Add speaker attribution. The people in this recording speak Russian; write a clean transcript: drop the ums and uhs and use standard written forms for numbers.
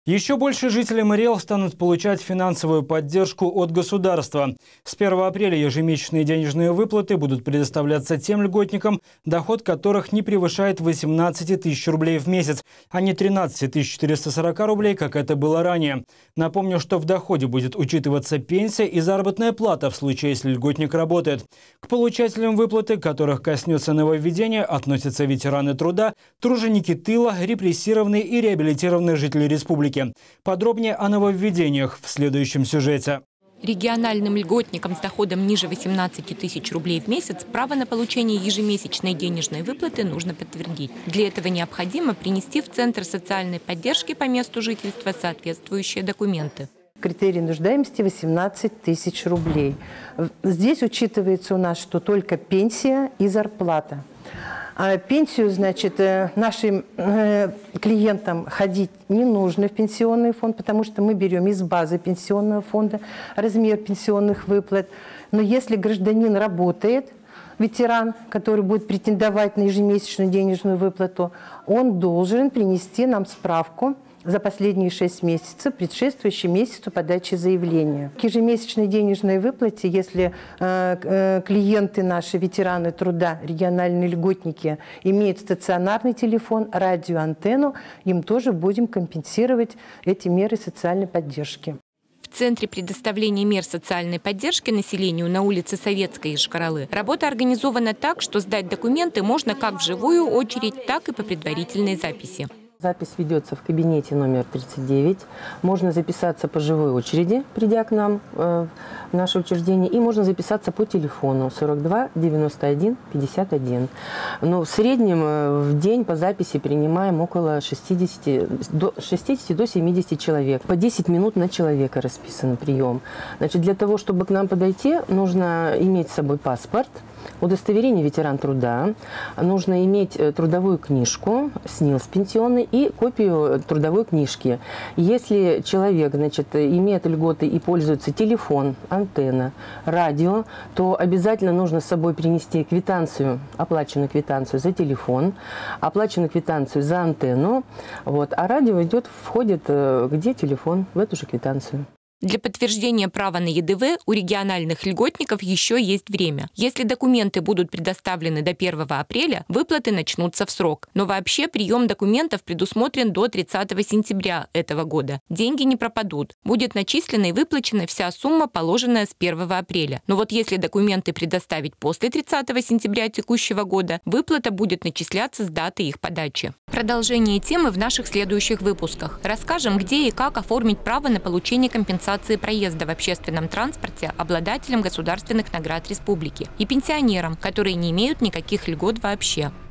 Speaker 1: Еще больше жители Мариэл станут получать финансовую поддержку от государства. С 1 апреля ежемесячные денежные выплаты будут предоставляться тем льготникам, доход которых не превышает 18 тысяч рублей в месяц, а не 13 440 рублей, как это было ранее. Напомню, что в доходе будет учитываться пенсия и заработная плата в случае, если льготник работает. К получателям выплаты, которых коснется нововведение, относятся ветераны труда, труженики тыла, репрессированные и реабилитированные жители республики. Подробнее о нововведениях в следующем сюжете.
Speaker 2: Региональным льготникам с доходом ниже 18 тысяч рублей в месяц право на получение ежемесячной денежной выплаты нужно подтвердить. Для этого необходимо принести в Центр социальной поддержки по месту жительства соответствующие документы.
Speaker 3: Критерий нуждаемости 18 тысяч рублей. Здесь учитывается у нас, что только пенсия и зарплата. А пенсию, значит, нашим клиентам ходить не нужно в пенсионный фонд, потому что мы берем из базы пенсионного фонда размер пенсионных выплат. Но если гражданин работает, ветеран, который будет претендовать на ежемесячную денежную выплату, он должен принести нам справку за последние 6 месяцев, предшествующие месяцу подачи заявления. К ежемесячной денежной выплате, если клиенты наши, ветераны труда, региональные льготники, имеют стационарный телефон, радиоантенну, им тоже будем компенсировать эти меры социальной поддержки.
Speaker 2: В Центре предоставления мер социальной поддержки населению на улице Советской из Шкаралы работа организована так, что сдать документы можно как в живую очередь, так и по предварительной записи.
Speaker 4: Запись ведется в кабинете номер 39. Можно записаться по живой очереди, придя к нам в наше учреждение, и можно записаться по телефону 42 91 51. Но в среднем в день по записи принимаем около 60 до 70 человек. По 10 минут на человека расписан прием. Значит, для того, чтобы к нам подойти, нужно иметь с собой паспорт, удостоверение ветеран труда, нужно иметь трудовую книжку, СНИЛС пенсионный и копию трудовой книжки. Если человек, значит, имеет льготы и пользуется телефон, антенна, радио, то обязательно нужно с собой принести квитанцию, оплаченную квитанцию за телефон, оплаченную квитанцию за антенну, вот, а радио входит где телефон, в эту же квитанцию.
Speaker 2: Для подтверждения права на ЕДВ у региональных льготников еще есть время. Если документы будут предоставлены до 1 апреля, выплаты начнутся в срок. Но вообще прием документов предусмотрен до 30 сентября этого года. Деньги не пропадут. Будет начислена и выплачена вся сумма, положенная с 1 апреля. Но вот если документы предоставить после 30 сентября текущего года, выплата будет начисляться с даты их подачи. Продолжение темы в наших следующих выпусках. Расскажем, где и как оформить право на получение компенсации проезда в общественном транспорте обладателям государственных наград республики и пенсионерам, которые не имеют никаких льгот вообще.